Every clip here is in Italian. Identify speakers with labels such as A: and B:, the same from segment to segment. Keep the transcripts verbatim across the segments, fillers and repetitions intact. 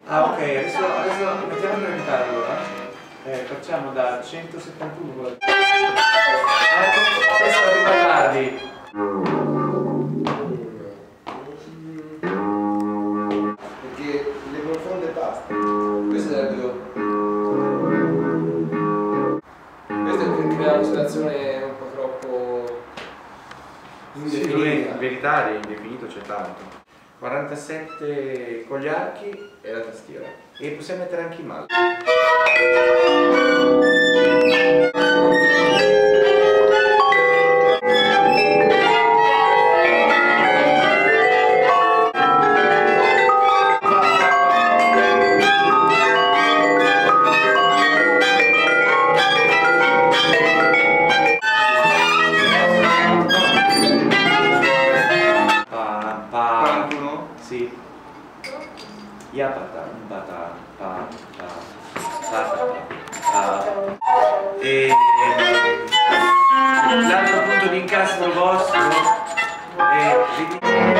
A: Ah ok, adesso, adesso mettiamo a recitare allora. Eh, facciamo da centosettantuno. Ecco, adesso arriva tardi.
B: Perché le profonde basta. Questo è il due. Questo è per creare una situazione un po' troppo
A: Sì, lui
B: indefinita.
A: in verità è indefinito, c'è tanto. quarantasette con gli archi e la tastiera. E possiamo mettere anche in mallo.
B: quarantuno?
A: Sì. Yapata, bata, pa, pa, bata, pa. E l'altro punto di incastro vostro è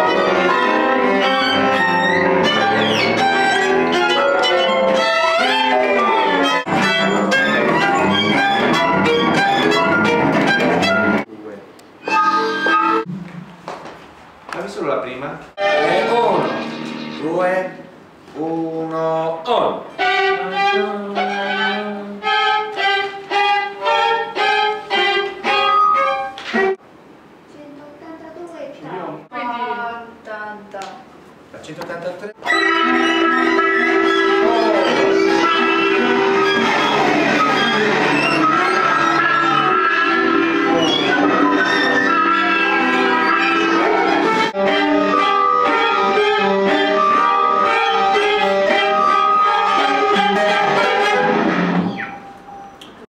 A: fammi solo la prima. E uno, due, uno, on.